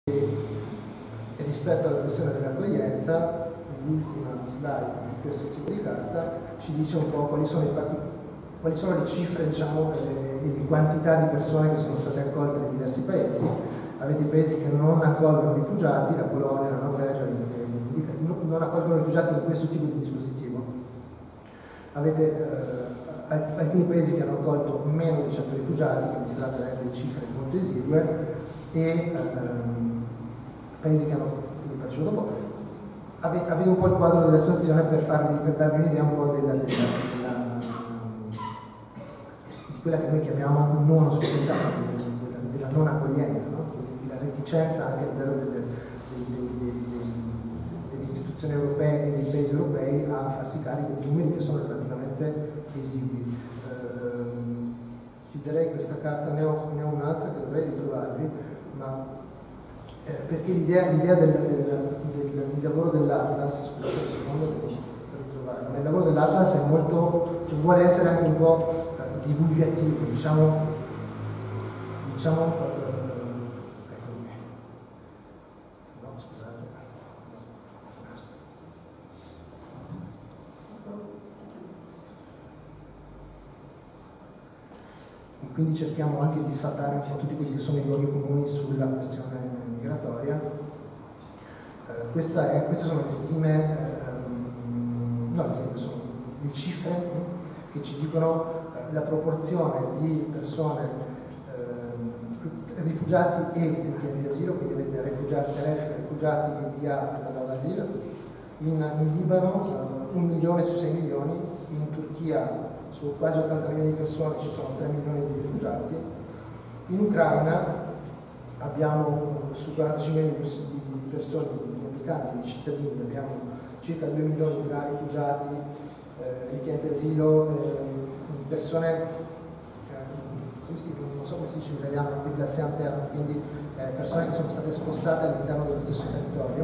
E rispetto alla questione dell'accoglienza, l'ultima slide di questo tipo di carta ci dice un po' quali sono le cifre, diciamo, di quantità di persone che sono state accolte nei diversi paesi. Avete i paesi che non accolgono rifugiati, la Polonia, la Norvegia, non accolgono rifugiati in questo tipo di dispositivo. Avete alcuni paesi che hanno accolto meno di 100 rifugiati, quindi si tratta di cifre molto esigue, e paesi che hanno partecipato dopo. Avete un po' il quadro della situazione per darvi un'idea un po' di quella che noi chiamiamo non ospitalità, della non accoglienza, no? La reticenza anche all'interno delle istituzioni europee e dei paesi europei a farsi carico di numeri che sono relativamente esigui. Chiuderei questa carta, ne ho un'altra che dovrei ritrovarvi, ma perché l'idea del lavoro dell'Atlas, scusate un secondo per ritrovarla, il lavoro dell'Atlas è molto, vuole essere anche un po' divulgativo, diciamo no, scusate. E quindi cerchiamo anche di sfatare un po' tutti quelli che sono i luoghi comuni sulla questione migratoria. Queste sono le stime, no, le stime sono le cifre che ci dicono la proporzione di persone rifugiati e richiedenti asilo, quindi avete rifugiati e DA dall'asilo. In Libano 1 milione su 6 milioni, in Turchia su quasi 80 milioni di persone ci sono 3 milioni di rifugiati, in Ucraina abbiamo su 45 milioni di persone, di abitanti, di cittadini, abbiamo circa 2 milioni tra rifugiati, richiedenti asilo, persone, non so come si dice in italiano, di classe interna, quindi persone che sono state spostate all'interno dello stesso territorio.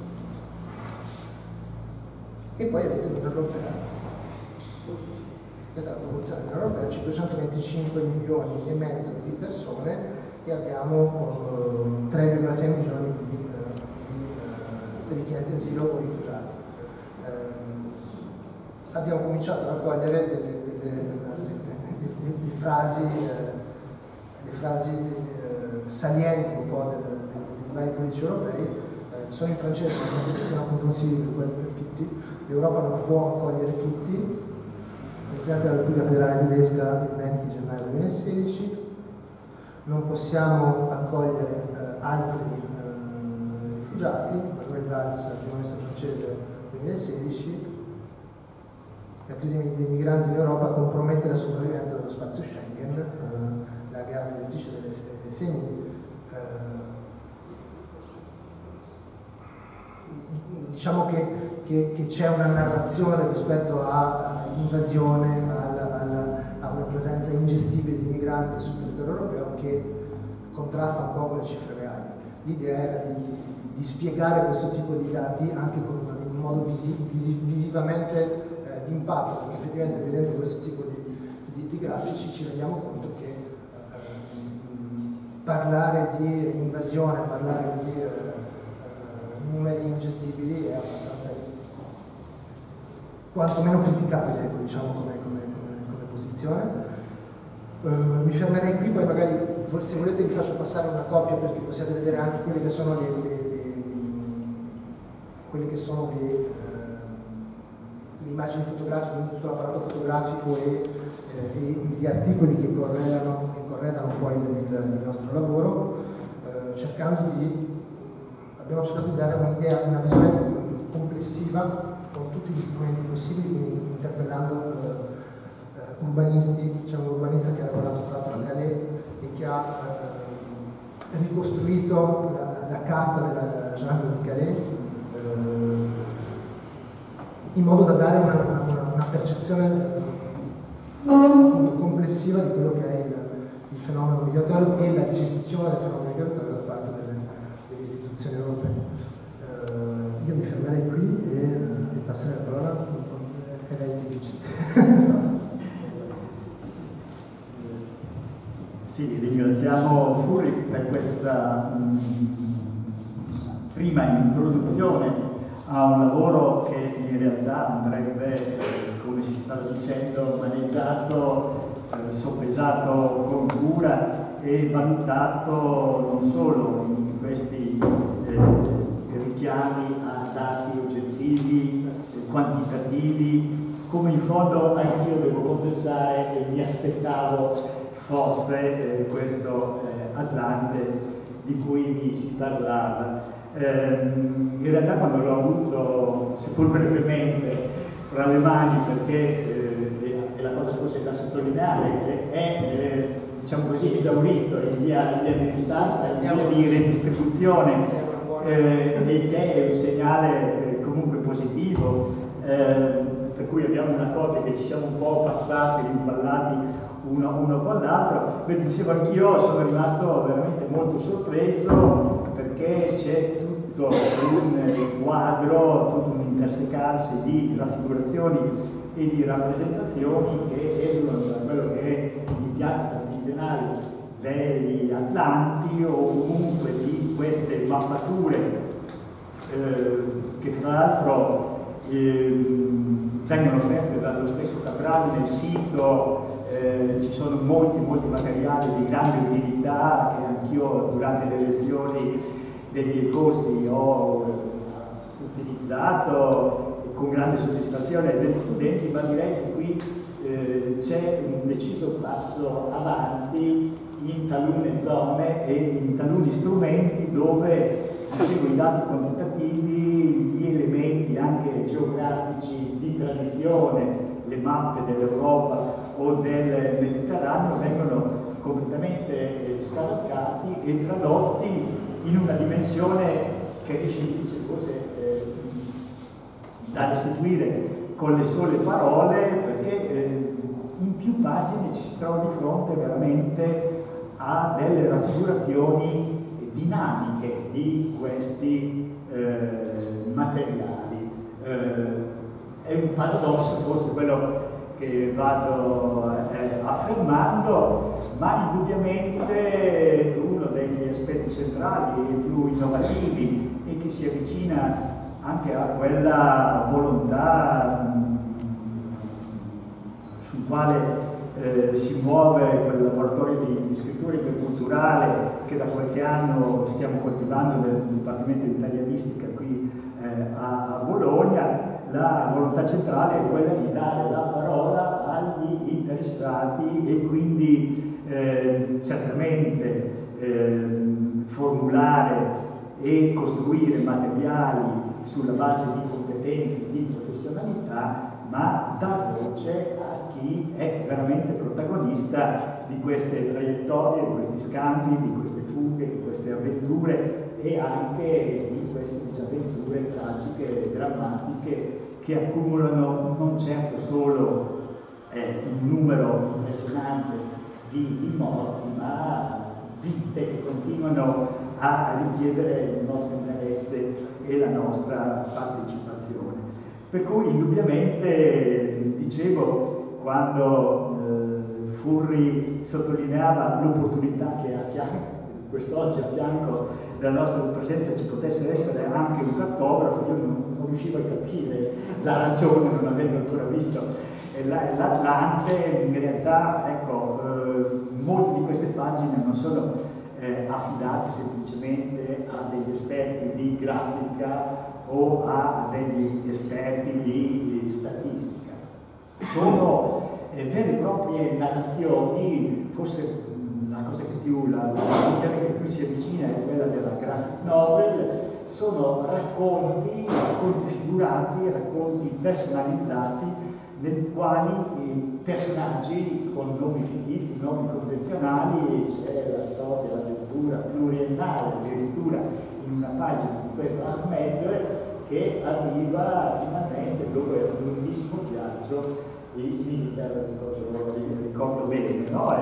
E poi avete l'Unione Europea. Questa è la proporzione dell'Unione Europea, 525 milioni e mezzo di persone e abbiamo 3,6 milioni di richiedenti asilo o rifugiati. Abbiamo cominciato a raccogliere le frasi salienti un po' dei vari politici europei. Sono in francese, ma penso che siano comprensibili per tutti. L'Europa non può accogliere tutti. Il Presidente della Repubblica Federale Tedesca il 20 gennaio 2016. Non possiamo accogliere altri rifugiati. Manuel Valls, primo ministro francese 2016. La crisi dei migranti in Europa compromette la sopravvivenza dello spazio Schengen, la gara direttrice dell'FMI. Diciamo che c'è una narrazione rispetto all'invasione, a una presenza ingestibile di migranti sul territorio europeo che contrasta un po' con le cifre reali. L'idea era di spiegare questo tipo di dati anche in modo visivamente di impatto, perché effettivamente vedendo questo tipo di grafici ci rendiamo conto che parlare di invasione, parlare di numeri ingestibili è abbastanza quantomeno criticabile, ecco, diciamo come posizione. Mi fermerei qui, poi magari se volete vi faccio passare una copia perché possiate vedere anche quelle che sono le immagini fotografiche, tutto l'apparato fotografico e gli articoli che corredano poi il nostro lavoro, abbiamo cercato di dare un'idea, una visione complessiva con tutti gli strumenti possibili, quindi interpellando urbanisti. C'è un urbanista che ha lavorato proprio a Calais e che ha ricostruito la carta della jungle di Calais in modo da dare una percezione complessiva di quello che è il fenomeno migratorio e la gestione del fenomeno migratorio da parte delle istituzioni europee. Io mi fermerei qui e passerei la parola a lei. Sì, ringraziamo Furi per questa prima introduzione a un lavoro che in realtà andrebbe, come si stava dicendo, maneggiato, soppesato con cura e valutato non solo in questi richiami a dati oggettivi, quantitativi, come in fondo anch'io devo confessare che mi aspettavo fosse questo Atlante di cui mi si parlava. In realtà quando l'ho avuto, seppur brevemente, fra le mani, perché è la cosa forse da sottolineare, è diciamo così, esaurito in via di ristampa, in via di redistribuzione, il che è un segnale comunque positivo, per cui abbiamo una copia che ci siamo un po' passati, impallati uno con l'altro. Beh, dicevo anch'io, sono rimasto veramente molto sorpreso perché c'è tutto un quadro, tutto un intersecarsi di raffigurazioni e di rappresentazioni che esulano da quello che è i piatti tradizionali degli Atlanti o comunque di queste mappature che fra l'altro vengono offerte dallo stesso Caprari nel sito. Ci sono molti materiali di grande utilità che anch'io durante le lezioni dei miei corsi ho utilizzato con grande soddisfazione degli studenti, ma direi che qui c'è un deciso passo avanti in talune zone e in taluni strumenti dove, dicevo, i dati quantitativi, gli elementi anche geografici di tradizione, le mappe dell'Europa o del Mediterraneo vengono completamente scavalcati e tradotti in una dimensione che è difficile forse da restituire con le sole parole, perché in più pagine ci si trova di fronte veramente a delle raffigurazioni dinamiche di questi materiali. È un paradosso forse quello che vado affermando, ma indubbiamente uno degli aspetti centrali e più innovativi e che si avvicina anche a quella volontà sul quale si muove quel laboratorio di scrittura interculturale che da qualche anno stiamo coltivando nel Dipartimento di Italianistica qui a Bologna. La volontà centrale è quella di dare la parola agli interessati e quindi certamente formulare e costruire materiali sulla base di competenze, di professionalità, ma dar voce a chi è veramente protagonista di queste traiettorie, di questi scambi, di queste fughe, di queste avventure e anche di queste disavventure tragiche e drammatiche che accumulano non certo solo un numero impressionante di morti, ma vite che continuano a richiedere il nostro interesse e la nostra partecipazione. Per cui indubbiamente, dicevo, quando Furri sottolineava l'opportunità che quest'oggi a fianco della nostra presenza ci potesse essere anche un cartografo, io non riuscivo a capire la ragione, non avendo ancora visto l'Atlante. In realtà, ecco, molte di queste pagine non sono affidate semplicemente a degli esperti di grafica o a degli esperti di statistica. Sono vere e proprie narrazioni, forse la cosa che più, la narrazione che più si avvicina è quella della graphic novel. Sono racconti figurati, racconti personalizzati, nei quali i personaggi con nomi fittizi, nomi convenzionali, c'è la storia, l'avventura pluriennale, addirittura in una pagina di questo Ahmed che arriva finalmente dopo un lunghissimo viaggio in Inghilterra, ricordo bene, no?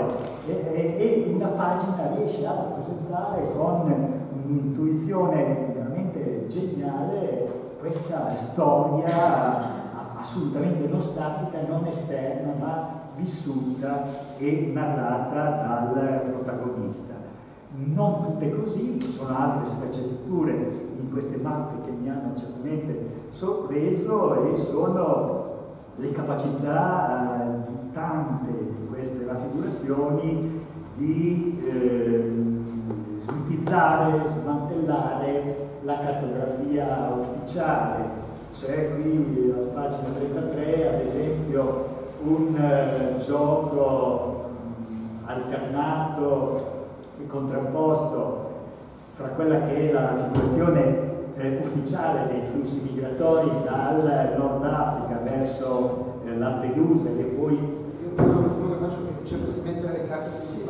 E una pagina riesce a rappresentare con un'intuizione veramente geniale questa storia assolutamente non statica, non esterna, ma vissuta e narrata dal protagonista. Non tutte così, ci sono altre sfaccettature in queste mappe che mi hanno certamente sorpreso e sono le capacità di tante di queste raffigurazioni di smitizzare, smantellare la cartografia ufficiale. C'è qui alla pagina 33 ad esempio un gioco alternato e contrapposto fra quella che è la raffigurazione ufficiale dei flussi migratori dal Nord Africa verso Lampedusa e poi... Io quello che faccio è cerco di mettere le carte di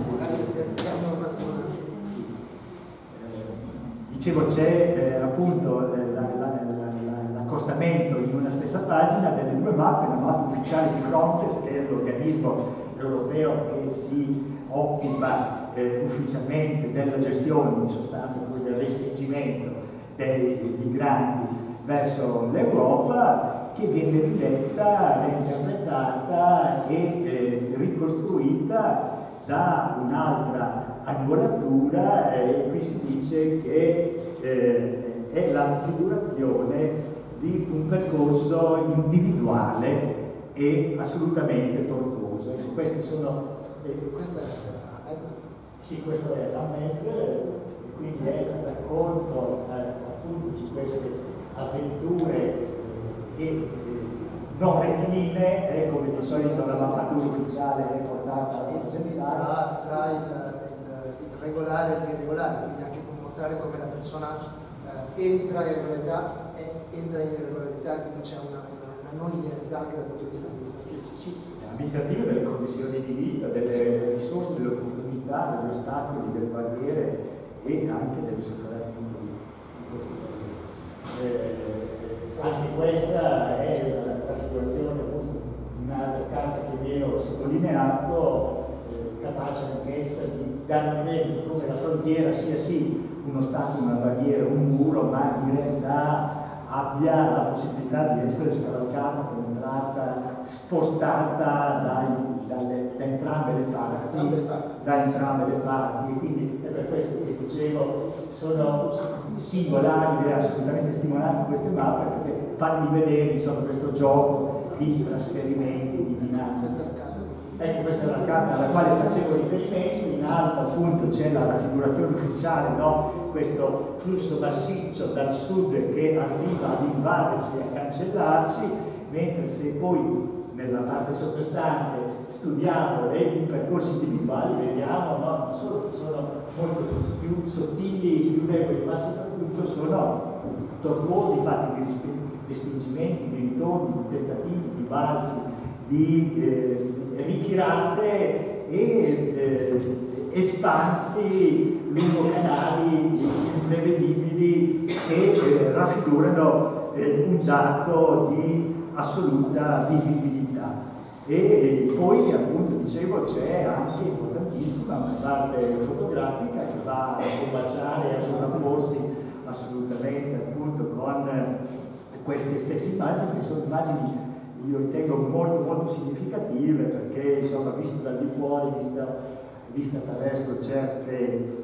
dicevo, c'è appunto l'accostamento in una stessa pagina delle due mappe, la mappa ufficiale di Frontex, che è l'organismo europeo che si occupa ufficialmente della gestione, in sostanza del respingimento dei migranti verso l'Europa, che viene riletta, reinterpretata e ricostruita da un'altra angolatura, e qui si dice che è la configurazione di un percorso individuale e assolutamente tortuoso. Questi sono... Sì, questo è Ahmed, e quindi è il racconto appunto di queste avventure che non rettilinee, come di solito la mappatura ufficiale è portata tra il regolare e l'irregolare, quindi anche per mostrare come la persona entra in irregolarità, quindi c'è una non linearità anche dal punto di vista amministrativo, delle condizioni di vita, delle risorse, delle opportunità, degli ostacoli, delle barriere e anche del superamento di questi problemi. Anche questa è la raffigurazione di un'altra carta che vi ho sottolineato, capace anch'essa di dare un'idea di come la frontiera sia sì un ostacolo, una barriera, un muro, ma in realtà abbia la possibilità di essere scavalcata, penetrata, spostata da entrambe le parti, e quindi è per questo che dicevo sono singolari e assolutamente stimolanti queste mappe, perché fanno vedere insomma questo gioco di trasferimenti, di dinamica. Ecco, questa è la carta alla quale facevo riferimento. In alto appunto c'è la raffigurazione ufficiale, no? Questo flusso massiccio dal sud che arriva ad invaderci e a cancellarci, mentre se poi nella parte sottostante studiamo i percorsi individuali, vediamo no? Non solo che sono molto più sottili, più deboli, ma soprattutto sono tortuosi, fatti di respingimenti, di ritorni, di tentativi, di balzi, di ritirate e espansi lungo canali imprevedibili che raffigurano un dato di assoluta vivibilità. E poi appunto dicevo c'è anche importantissima una parte fotografica che va a combaciare e a sovrapporsi assolutamente appunto con queste stesse immagini, che sono immagini io ritengo molto significative, perché insomma visto da di fuori, vista attraverso certe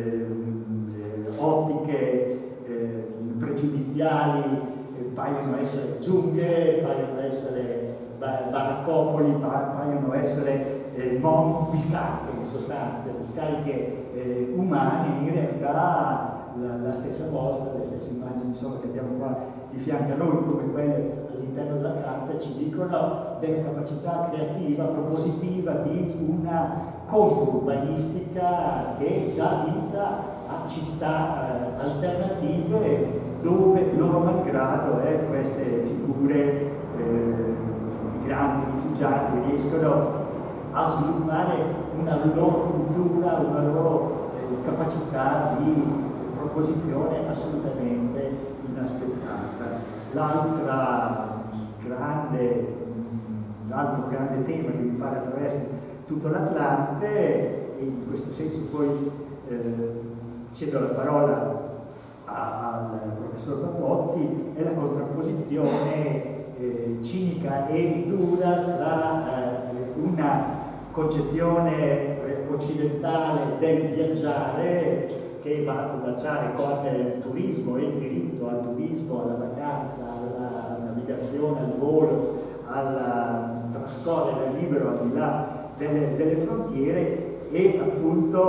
ottiche pregiudiziali, paiono essere giungle, paiono essere baraccopoli, paiono essere discariche in sostanza, discariche umane. In realtà la stessa mostra, le stesse immagini insomma, che abbiamo qua di fianco a noi, come quelle all'interno della carta, ci dicono della capacità creativa, propositiva di una controurbanistica che dà vita a città alternative dove loro malgrado queste figure di grandi rifugiati riescono a sviluppare una loro cultura, una loro capacità di proposizione assolutamente inaspettata. L'altro grande tema che mi pare attraversa tutto l'Atlante, e in questo senso poi cedo la parola al professor Papotti, è la contrapposizione cinica e dura fra una concezione occidentale del viaggiare che va a combaciare con il turismo e il diritto navigazione, al volo, al trascorrere libero al di là delle frontiere, e appunto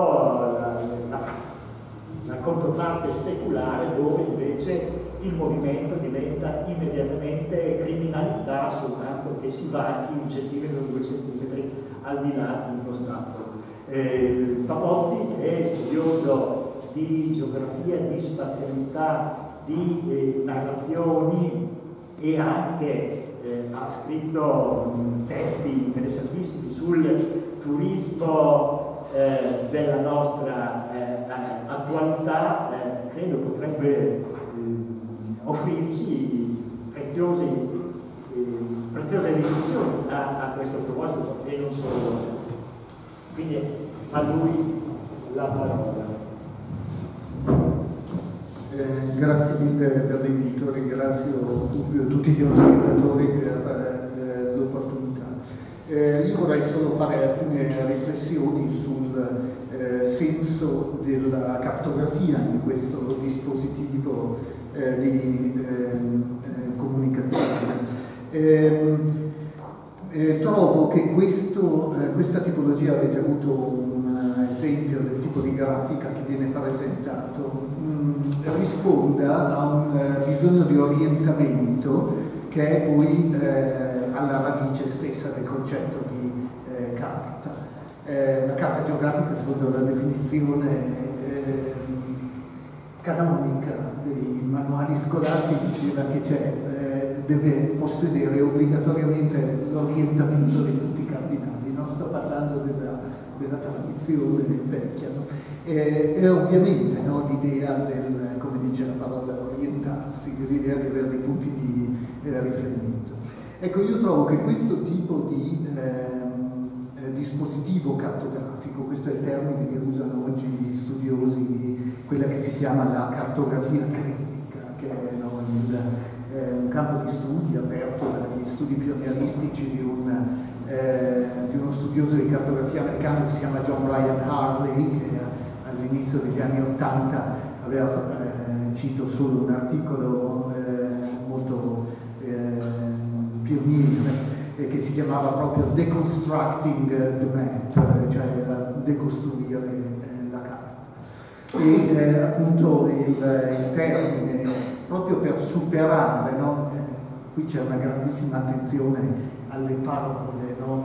la controparte speculare, dove invece il movimento diventa immediatamente criminalità soltanto che si varchi un centimetro, 2 centimetri al di là dello Stato. Papotti, che è studioso di geografia, di spazialità, di narrazioni, e anche ha scritto testi interessantissimi sul turismo della nostra attualità, credo potrebbe offrirci preziose riflessioni a questo proposito, e non solo. Quindi a lui la parola. Grazie mille per l'invito, ringrazio tutti gli organizzatori per l'opportunità. Io vorrei solo fare alcune riflessioni sul senso della cartografia in questo dispositivo di comunicazione. Trovo che questa tipologia, avete avuto un esempio del tipo di grafica che viene presentato, risponda a un bisogno di orientamento che è poi alla radice stessa del concetto di carta. La carta geografica, secondo la definizione canonica dei manuali scolastici, diceva che deve possedere obbligatoriamente l'orientamento dei punti cardinali. Non sto parlando della tradizione vecchia, no? E ovviamente, no, l'idea del, come dice la parola, orientarsi, l'idea di avere dei punti di riferimento. Ecco, io trovo che questo tipo di dispositivo cartografico, questo è il termine che usano oggi gli studiosi di quella che si chiama la cartografia critica, che è, no, un campo di studi aperto dagli studi pionieristici di uno studioso di cartografia americano che si chiama John Ryan Hartley, che all'inizio degli anni '80 aveva, cito solo un articolo molto pioniere, che si chiamava proprio Deconstructing the Map, cioè decostruire la carta. E appunto il termine, proprio per superare, no? Qui c'è una grandissima attenzione alle parole, no?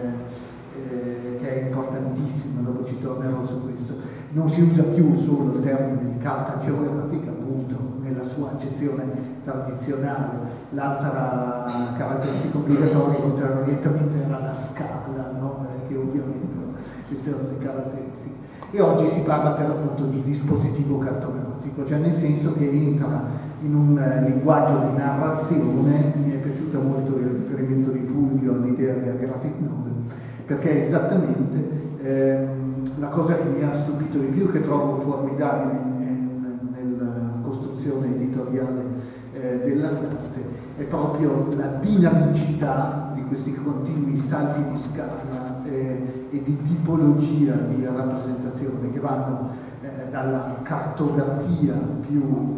Che è importantissima, dopo ci tornerò su questo. Non si usa più solo il termine di carta geografica, appunto, nella sua accezione tradizionale. L'altra caratteristica obbligatoria, oltre all'orientamento, era la scala, no? Che ovviamente queste erano le caratteristiche. E oggi si parla per l'appunto di dispositivo cartografico, cioè nel senso che entra in un linguaggio di narrazione. Mi è piaciuto molto il riferimento di Fulvio all'idea della graphic novel, perché esattamente la cosa che mi ha stupito di più, che trovo formidabile nella costruzione editoriale dell'Atlante, è proprio la dinamicità di questi continui salti di scala e di tipologia di rappresentazione che vanno dalla cartografia più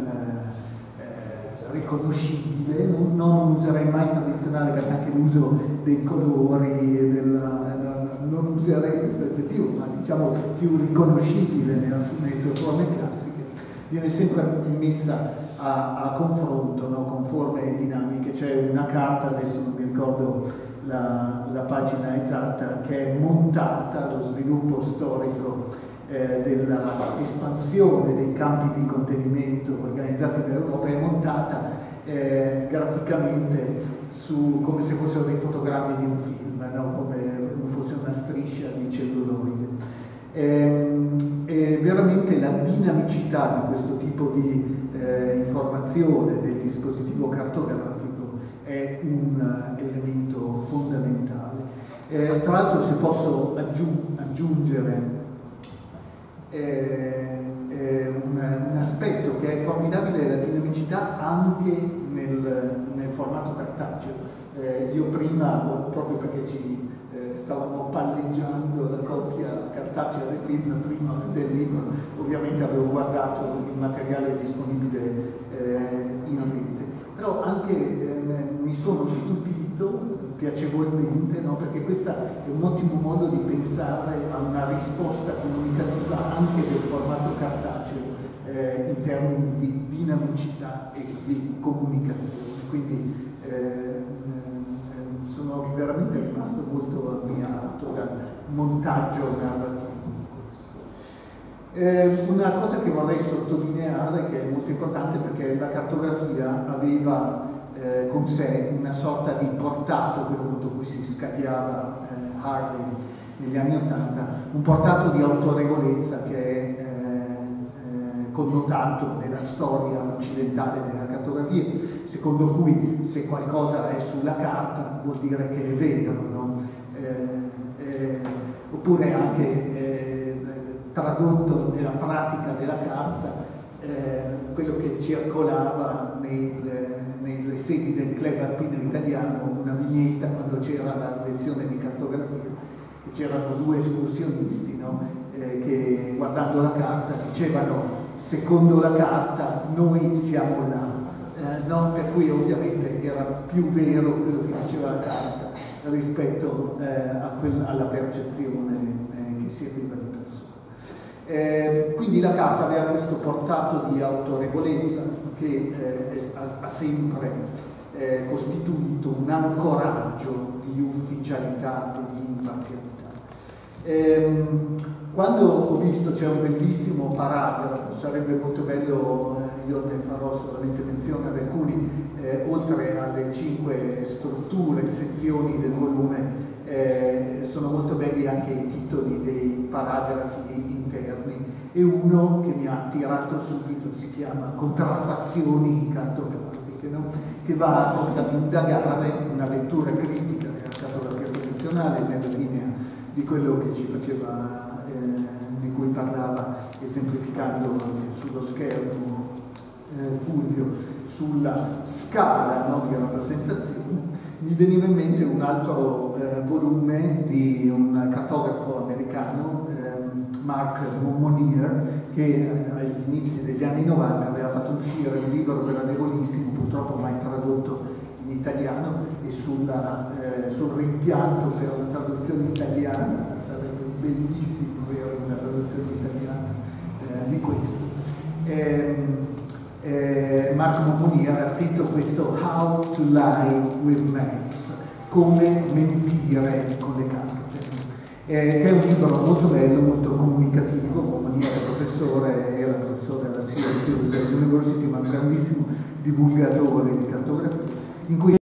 riconoscibile. Non userei mai tradizionale, perché anche l'uso dei colori, non userei questo aggettivo, ma diciamo più riconoscibile nelle sue forme classiche, viene sempre messa a confronto, no, con forme dinamiche. C'è una carta, adesso non mi ricordo la pagina esatta, che è montata allo sviluppo storico dell'espansione dei campi di contenimento organizzati dall'Europa, è montata graficamente come se fossero dei fotogrammi di un film, no? Come fosse una striscia di celluloide. E veramente la dinamicità di questo tipo di informazione del dispositivo cartografico è un elemento fondamentale. Tra l'altro, se posso aggiungere un aspetto che è formidabile, è la dinamicità anche nel formato cartaceo. Io prima, proprio perché ci stavamo palleggiando la coppia cartacea del film prima del libro, ovviamente avevo guardato il materiale disponibile in rete. però anche mi sono stupito piacevolmente, no? Perché questo è un ottimo modo di pensare a una risposta comunicativa anche del formato cartaceo in termini di dinamicità e di comunicazione. Quindi sono veramente rimasto molto ammirato dal montaggio narrativo di questo. Una cosa che vorrei sottolineare, che è molto importante, perché la cartografia aveva con sé una sorta di portato, quello contro cui si scagliava Harvey negli anni '80, un portato di autorevolezza che è connotato nella storia occidentale della cartografia, secondo cui se qualcosa è sulla carta vuol dire che è vero, no? Oppure anche tradotto nella pratica della carta, quello che circolava nelle sedi del club alpino italiano, una vignetta quando c'era la lezione di cartografia, che c'erano due escursionisti, no? Che guardando la carta dicevano: secondo la carta noi siamo là, no? Per cui ovviamente era più vero quello che diceva la carta rispetto alla percezione che si arriva di persona. Quindi la carta aveva questo portato di autorevolezza che ha sempre costituito un ancoraggio di ufficialità e di imparzialità. Quando ho visto, c'è un bellissimo paragrafo, sarebbe molto bello, io ne farò solamente menzione ad alcuni, oltre alle 5 strutture, sezioni del volume, sono molto belli anche i titoli dei paragrafi interni, e uno che mi ha attirato subito si chiama Contraffazioni cartografiche, no? Che va ad indagare una lettura critica della cartografia tradizionale nella linea di quello che ci faceva, di cui parlava, esemplificando sullo schermo Fulvio, sulla scala, no, di rappresentazione. Mi veniva in mente un altro volume di un cartografo americano, Mark Monmonier, che agli inizi degli anni 90 aveva fatto uscire un libro gradevolissimo, purtroppo mai tradotto in italiano, e sul rimpianto per la traduzione italiana. Sarebbe bellissimo avere una traduzione italiana di questo. Marco Monmonier ha scritto questo How to Lie with Maps, come mentire con le carte, che è un libro molto bello, molto comunicativo. Monmonier era professore alla Syracuse University, ma un grandissimo divulgatore di cartografia, in cui